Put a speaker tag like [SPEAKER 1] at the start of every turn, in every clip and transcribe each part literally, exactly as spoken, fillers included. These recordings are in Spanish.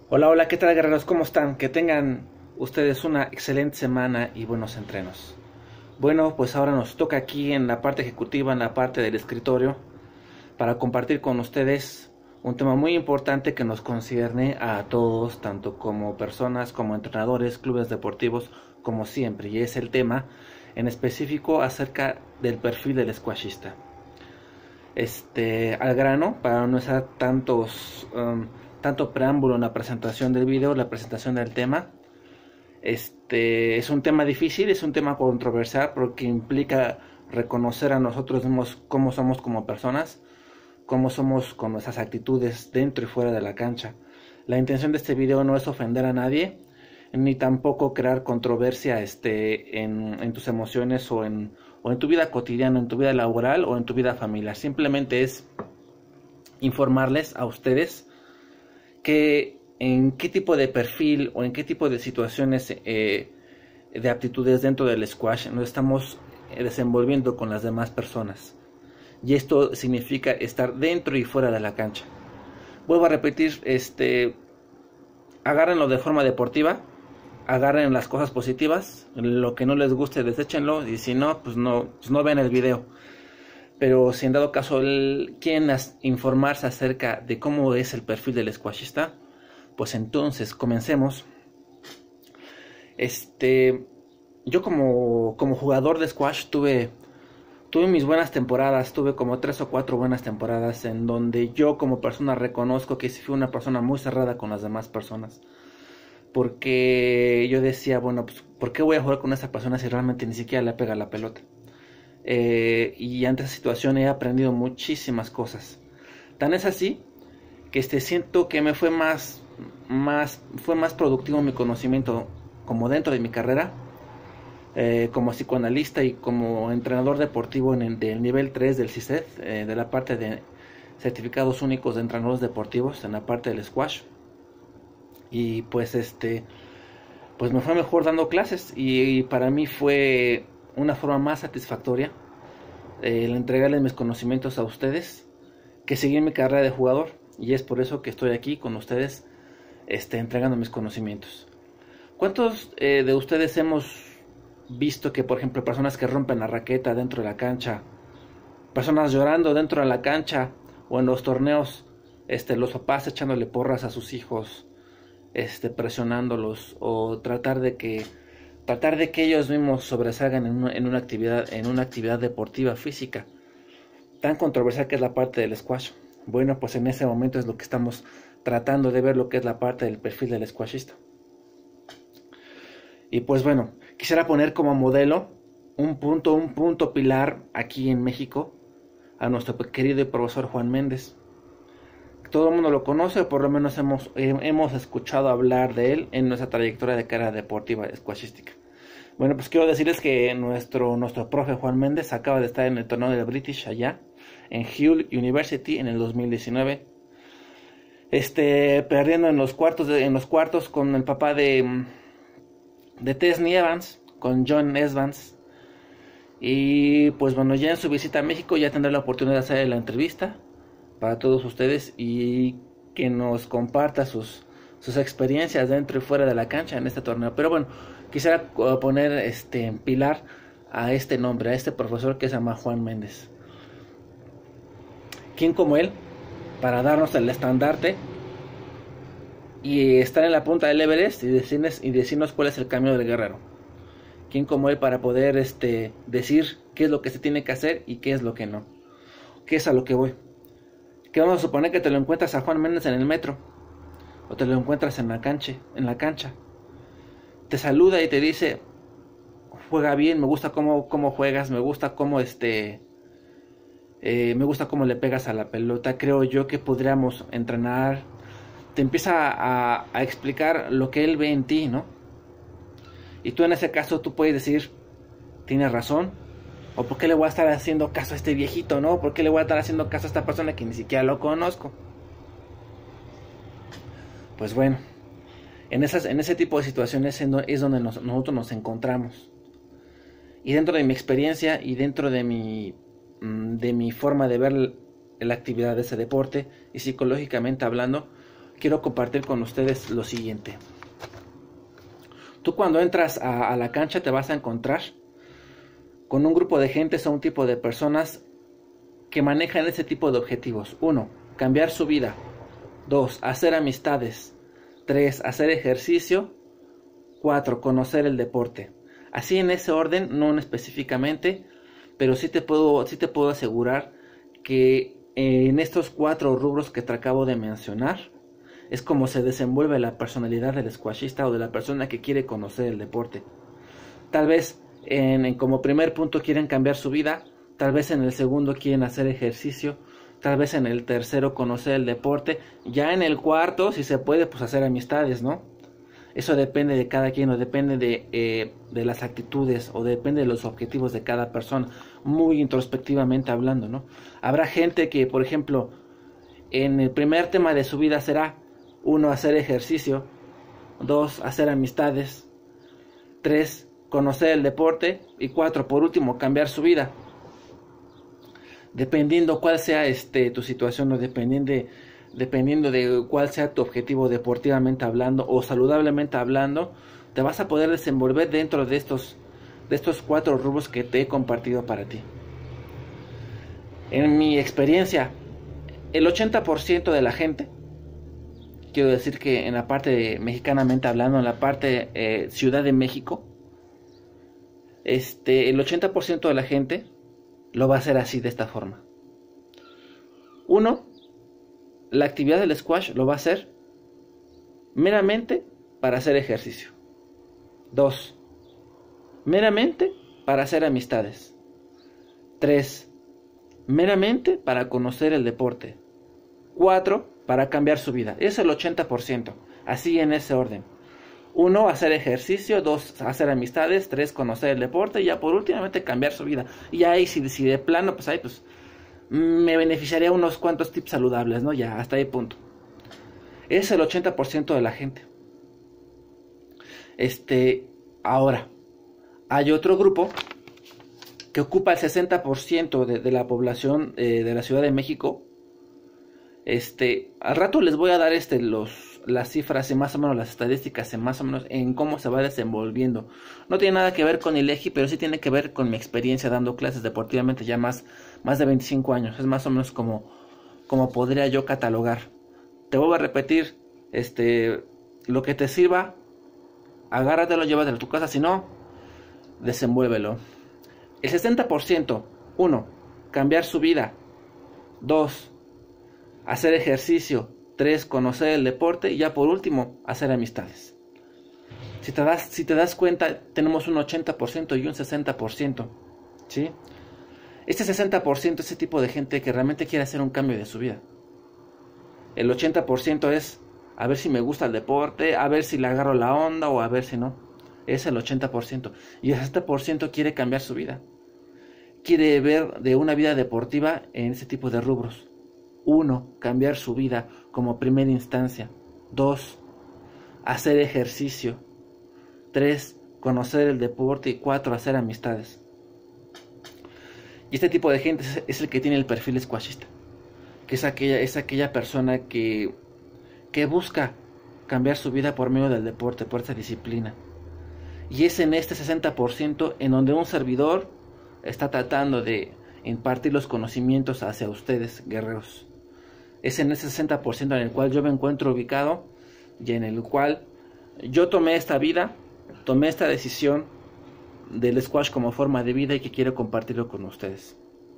[SPEAKER 1] Hola, hola, ¿qué tal, guerreros? ¿Cómo están? Que tengan ustedes una excelente semana y buenos entrenos. Bueno, pues ahora nos toca aquí en la parte ejecutiva, en la parte del escritorio, para compartir con ustedes un tema muy importante que nos concierne a todos, tanto como personas, como entrenadores, clubes deportivos, como siempre, y es el tema en específico acerca del perfil del squashista. Este, al grano, para no hacer tantos, um, tanto preámbulo en la presentación del video, la presentación del tema. Este es un tema difícil, es un tema controversial porque implica reconocer a nosotros mismos cómo somos como personas, cómo somos con nuestras actitudes dentro y fuera de la cancha. La intención de este video no es ofender a nadie, ni tampoco crear controversia este, en, en tus emociones o en, o en tu vida cotidiana, en tu vida laboral o en tu vida familiar. Simplemente es informarles a ustedes que en qué tipo de perfil o en qué tipo de situaciones eh, de aptitudes dentro del squash nos estamos desenvolviendo con las demás personas. Y esto significa estar dentro y fuera de la cancha. Vuelvo a repetir, este, agárrenlo de forma deportiva, agarren las cosas positivas, lo que no les guste deséchenlo, y si no, pues no, pues no vean el video. Pero si en dado caso quieren informarse acerca de cómo es el perfil del squashista, pues entonces comencemos. Este, yo como, como jugador de squash tuve, tuve mis buenas temporadas, tuve como tres o cuatro buenas temporadas en donde yo como persona reconozco que sí fui una persona muy cerrada con las demás personas. Porque yo decía, bueno, pues ¿por qué voy a jugar con esa persona si realmente ni siquiera le pega la pelota? Eh, y ante esa situación he aprendido muchísimas cosas. Tan es así que este, siento que me fue más, más, fue más productivo mi conocimiento como dentro de mi carrera, eh, como psicoanalista y como entrenador deportivo en el del nivel tres del C I S E D, eh, de la parte de certificados únicos de entrenadores deportivos, en la parte del squash. Y pues este, pues me fue mejor dando clases y, y para mí fue una forma más satisfactoria eh, el entregarles mis conocimientos a ustedes que seguir mi carrera de jugador, y es por eso que estoy aquí con ustedes este, entregando mis conocimientos. ¿Cuántos eh, de ustedes hemos visto que, por ejemplo, personas que rompen la raqueta dentro de la cancha, personas llorando dentro de la cancha o en los torneos, este, los papás echándole porras a sus hijos, este, presionándolos, o tratar de que tratar de que ellos mismos sobresalgan en una, en una actividad en una actividad deportiva física tan controversial que es la parte del squash? Bueno, pues en ese momento es lo que estamos tratando de ver, lo que es la parte del perfil del squashista. Y pues bueno, quisiera poner como modelo un punto, un punto pilar aquí en México a nuestro querido profesor Juan Méndez. Todo el mundo lo conoce, o por lo menos hemos, hemos escuchado hablar de él en nuestra trayectoria de carrera deportiva squashística. Bueno, pues quiero decirles que nuestro, nuestro profe Juan Méndez acaba de estar en el torneo del British allá, en Hull University, en el dos mil diecinueve. Este, perdiendo en los cuartos, de, en los cuartos con el papá de, de Tesney Evans, con John Evans. Y pues bueno, ya en su visita a México ya tendré la oportunidad de hacer la entrevista para todos ustedes y que nos comparta sus, sus experiencias dentro y fuera de la cancha en este torneo. Pero bueno, quisiera poner este en pilar a este nombre, a este profesor que se llama Juan Méndez. ¿Quién como él para darnos el estandarte y estar en la punta del Everest y decirnos, y decirnos cuál es el camino del guerrero? ¿Quién como él para poder este, decir qué es lo que se tiene que hacer y qué es lo que no? ¿Qué es a lo que voy? Que vamos a suponer que te lo encuentras a Juan Méndez en el metro, o te lo encuentras en la cancha, en la cancha. Te saluda y te dice, juega bien, me gusta cómo, cómo juegas, me gusta cómo este, eh, me gusta cómo le pegas a la pelota. Creo yo que podríamos entrenar. Te empieza a, a explicar lo que él ve en ti, ¿no? Y tú en ese caso tú puedes decir, tienes razón. ¿O por qué le voy a estar haciendo caso a este viejito, no? ¿Por qué le voy a estar haciendo caso a esta persona que ni siquiera lo conozco? Pues bueno, en, esas, en ese tipo de situaciones es donde nos, nosotros nos encontramos. Y dentro de mi experiencia y dentro de mi, de mi forma de ver la actividad de ese deporte y psicológicamente hablando, quiero compartir con ustedes lo siguiente. Tú cuando entras a, a la cancha te vas a encontrar con un grupo de gente o un tipo de personas que manejan ese tipo de objetivos. Uno, cambiar su vida. Dos, hacer amistades. Tres, hacer ejercicio. Cuatro, conocer el deporte. Así en ese orden, no específicamente, pero sí te puedo, sí te puedo asegurar que en estos cuatro rubros que te acabo de mencionar, es como se desenvuelve la personalidad del squashista o de la persona que quiere conocer el deporte. Tal vez en, en como primer punto quieren cambiar su vida, tal vez en el segundo quieren hacer ejercicio, tal vez en el tercero conocer el deporte, ya en el cuarto, si se puede, pues hacer amistades, ¿no? Eso depende de cada quien, o depende de, eh, de las actitudes, o depende de los objetivos de cada persona, muy introspectivamente hablando, ¿no? Habrá gente que, por ejemplo, en el primer tema de su vida será, uno, hacer ejercicio, dos, hacer amistades, tres, conocer el deporte, y cuatro, por último, cambiar su vida. Dependiendo cuál sea este tu situación, o dependiendo de, dependiendo de cuál sea tu objetivo deportivamente hablando o saludablemente hablando, te vas a poder desenvolver dentro de estos, de estos cuatro rubros que te he compartido para ti. En mi experiencia, el ochenta por ciento de la gente, quiero decir que en la parte de, mexicanamente hablando, en la parte eh, Ciudad de México, este, el ochenta por ciento de la gente lo va a hacer así, de esta forma. Uno, la actividad del squash lo va a hacer meramente para hacer ejercicio. Dos, meramente para hacer amistades. Tres, meramente para conocer el deporte. Cuatro, para cambiar su vida. Es el ochenta por ciento, así en ese orden. Uno, hacer ejercicio. Dos, hacer amistades. Tres, conocer el deporte. Y ya por últimamente cambiar su vida. Y ahí si, si de plano, pues ahí pues me beneficiaría unos cuantos tips saludables, ¿no? Ya, hasta ahí punto. Es el ochenta por ciento de la gente. Este, ahora, hay otro grupo que ocupa el sesenta por ciento de, de la población eh, de la Ciudad de México. Este, al rato les voy a dar este los las cifras y más o menos las estadísticas en más o menos en cómo se va desenvolviendo. No tiene nada que ver con el ILEGI, pero sí tiene que ver con mi experiencia dando clases deportivamente ya más, más de veinticinco años. Es más o menos como, como podría yo catalogar. Te vuelvo a repetir, este, lo que te sirva, agárratelo, llévatelo a tu casa, si no, desenvuélvelo. El sesenta por ciento, uno, cambiar su vida. Dos, hacer ejercicio. Tres, conocer el deporte. Y ya por último, hacer amistades. Si te das, si te das cuenta, tenemos un ochenta por ciento y un sesenta por ciento. ¿Sí? Este sesenta por ciento es ese tipo de gente que realmente quiere hacer un cambio de su vida. El ochenta por ciento es a ver si me gusta el deporte, a ver si le agarro la onda o a ver si no. Es el ochenta por ciento. Y el sesenta por ciento quiere cambiar su vida. Quiere ver de una vida deportiva en ese tipo de rubros. Uno, cambiar su vida como primera instancia. Dos, hacer ejercicio. Tres, conocer el deporte. Y cuatro, hacer amistades. Y este tipo de gente es el que tiene el perfil squashista, que es aquella, es aquella persona que, que busca cambiar su vida por medio del deporte, por esa disciplina. Y es en este sesenta por ciento en donde un servidor está tratando de impartir los conocimientos hacia ustedes, guerreros. Es en ese sesenta por ciento en el cual yo me encuentro ubicado y en el cual yo tomé esta vida, tomé esta decisión del squash como forma de vida y que quiero compartirlo con ustedes.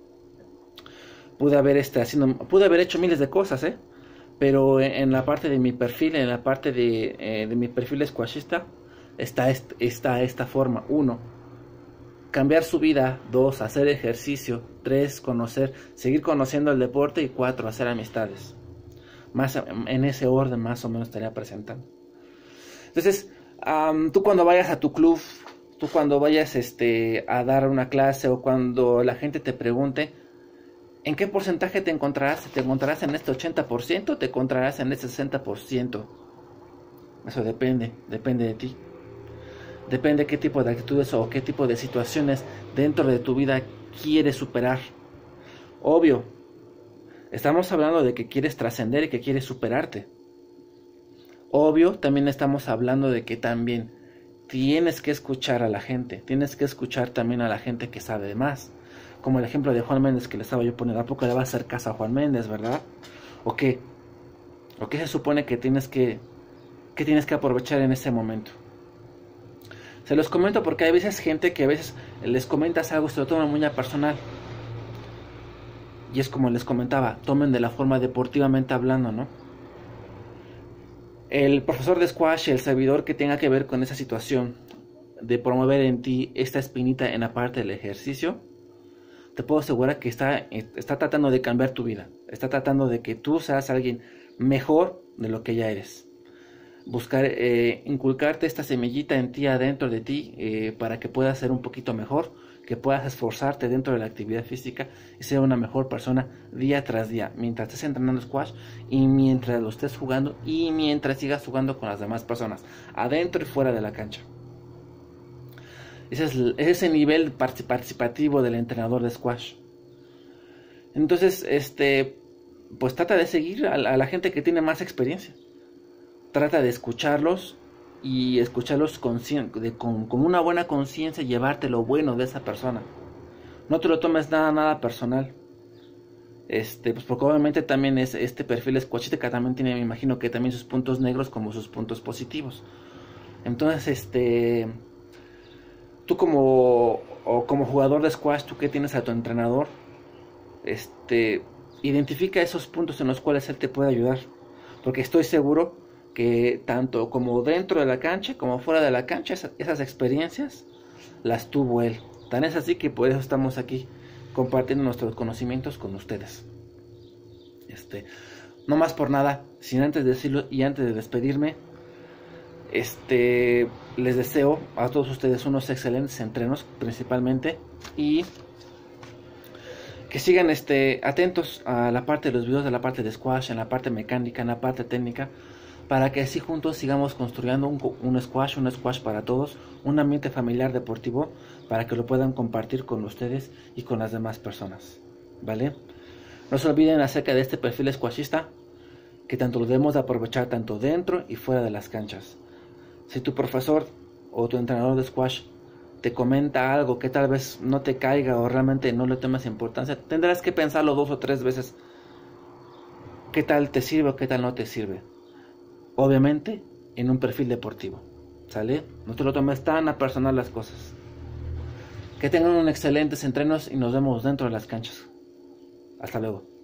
[SPEAKER 1] Pude haber, este, haciendo, pude haber hecho miles de cosas, ¿eh? Pero en, en la parte de mi perfil, en la parte de, eh, de mi perfil squashista, está, est, está esta forma. Uno, cambiar su vida. Dos, hacer ejercicio. Tres, conocer, seguir conociendo el deporte. Y cuatro, hacer amistades. Más en ese orden más o menos estaría presentando. Entonces, um, tú cuando vayas a tu club, tú cuando vayas este, a dar una clase o cuando la gente te pregunte, ¿en qué porcentaje te encontrarás? ¿Te encontrarás en este ochenta por ciento o te encontrarás en este sesenta por ciento? Eso depende, depende de ti. Depende de qué tipo de actitudes o qué tipo de situaciones dentro de tu vida quieres superar. Obvio, estamos hablando de que quieres trascender y que quieres superarte. Obvio, también estamos hablando de que también tienes que escuchar a la gente, tienes que escuchar también a la gente que sabe de más. Como el ejemplo de Juan Méndez que le estaba yo poniendo, ¿a poco le va a hacer caso a Juan Méndez, verdad? ¿O qué? ¿O qué se supone que tienes que, que tienes que aprovechar en ese momento? Se los comento porque hay veces gente que a veces les comentas algo, se lo toman muy a personal. Y es como les comentaba, tomen de la forma deportivamente hablando, ¿no? El profesor de squash, el servidor que tenga que ver con esa situación de promover en ti esta espinita en la parte del ejercicio, te puedo asegurar que está, está tratando de cambiar tu vida. Está tratando de que tú seas alguien mejor de lo que ya eres. Buscar, eh, inculcarte esta semillita en ti, adentro de ti, eh, para que puedas ser un poquito mejor, que puedas esforzarte dentro de la actividad física y ser una mejor persona día tras día, mientras estés entrenando squash y mientras lo estés jugando y mientras sigas jugando con las demás personas, adentro y fuera de la cancha. Ese es ese nivel participativo del entrenador de squash. Entonces, este, pues trata de seguir a la, a la gente que tiene más experiencia. Trata de escucharlos y escucharlos con, con, con una buena conciencia, llevarte lo bueno de esa persona. No te lo tomes nada, nada personal. Este, pues porque obviamente también es este perfil squashista también tiene, me imagino que también sus puntos negros como sus puntos positivos. Entonces, este, tú como, o como jugador de squash, tú que tienes a tu entrenador, este, identifica esos puntos en los cuales él te puede ayudar. Porque estoy seguro que tanto como dentro de la cancha como fuera de la cancha, esas, esas experiencias las tuvo él. Tan es así que por eso estamos aquí compartiendo nuestros conocimientos con ustedes. Este, no más por nada, sin antes de decirlo y antes de despedirme, este, les deseo a todos ustedes unos excelentes entrenos principalmente y que sigan este, atentos a la parte de los videos de la parte de squash, en la parte mecánica, en la parte técnica, para que así juntos sigamos construyendo un, un squash, un squash para todos, un ambiente familiar deportivo, para que lo puedan compartir con ustedes y con las demás personas, ¿vale? No se olviden acerca de este perfil squashista, que tanto lo debemos de aprovechar tanto dentro y fuera de las canchas. Si tu profesor o tu entrenador de squash te comenta algo que tal vez no te caiga o realmente no le tomes importancia, tendrás que pensarlo dos o tres veces. ¿Qué tal te sirve o qué tal no te sirve? Obviamente en un perfil deportivo, ¿sale? No te lo tomes tan a personal las cosas. Que tengan un excelentes entrenos y nos vemos dentro de las canchas. Hasta luego.